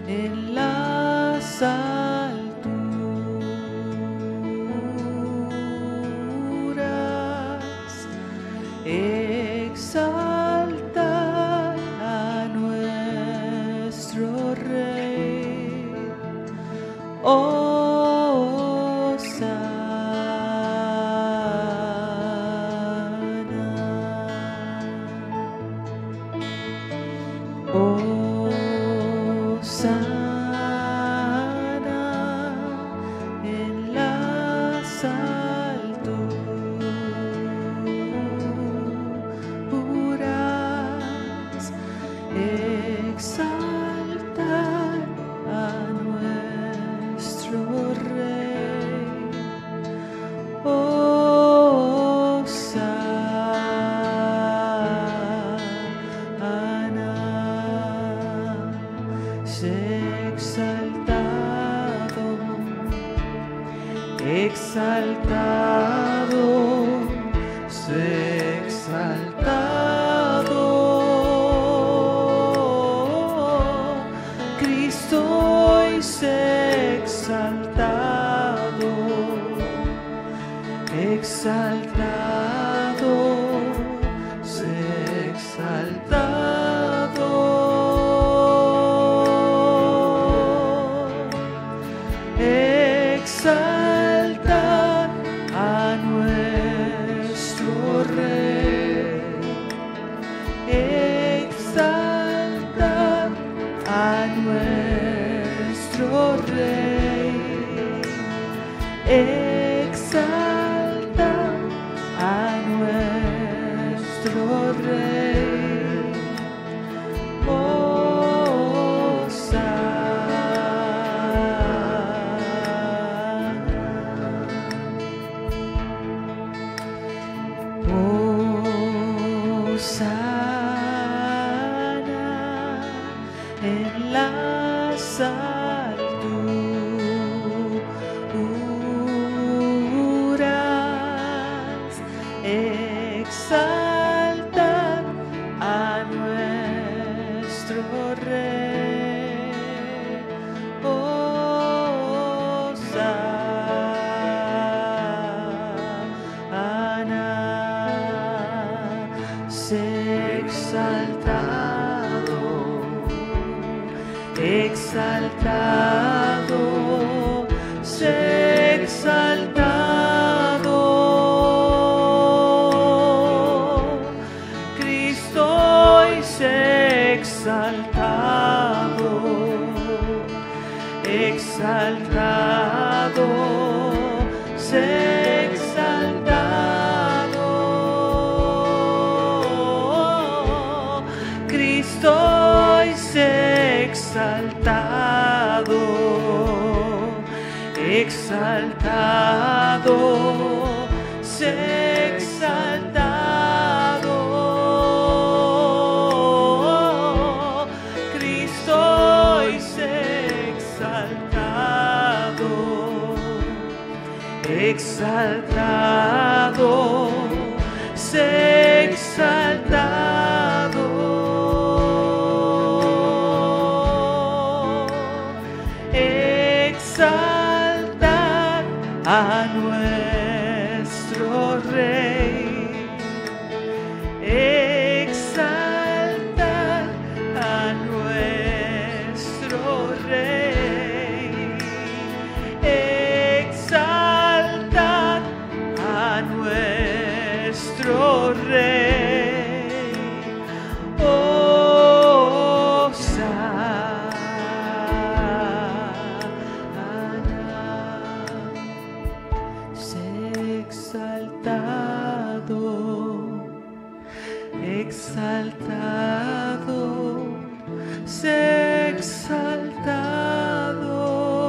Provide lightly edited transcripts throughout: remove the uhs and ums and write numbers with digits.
en las alturas. Exaltar a nuestro Rey. Hosana en las alturas. Exaltar a nuestro Rey. Exaltado, sé exaltado, Cristo es exaltado, exaltado, sé exaltado. Exaltar a nuestro Rey. Exaltar a nuestro Rey. Exaltar a nuestro Rey. Hosana en las alturas. Exaltar a nuestro Rey. Hosana, sé exaltado, exaltado, sé exaltado, Cristo es exaltado, exaltado, sé exaltado, Cristo es exaltado, exaltado, sé exaltado, Cristo es exaltado, exaltado, sé exaltado. Exaltar a nuestro Rey. Exaltar a nuestro Rey. Exaltar a nuestro Rey. Exaltado, sé exaltado,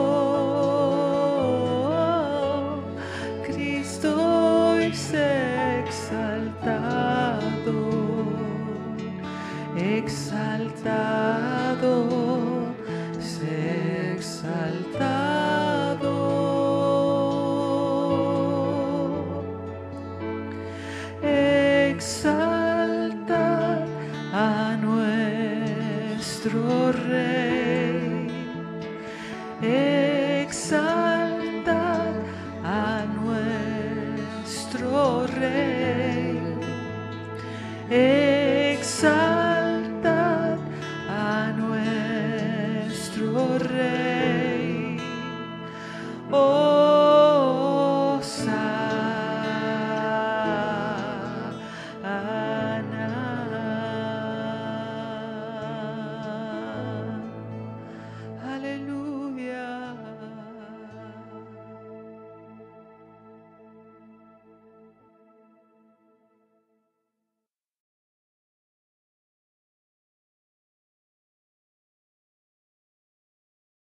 Cristo es exaltado, exaltado, sé exaltado. Exaltar a nuestro Rey. exaltad a nuestro Rey, exaltad a nuestro Rey.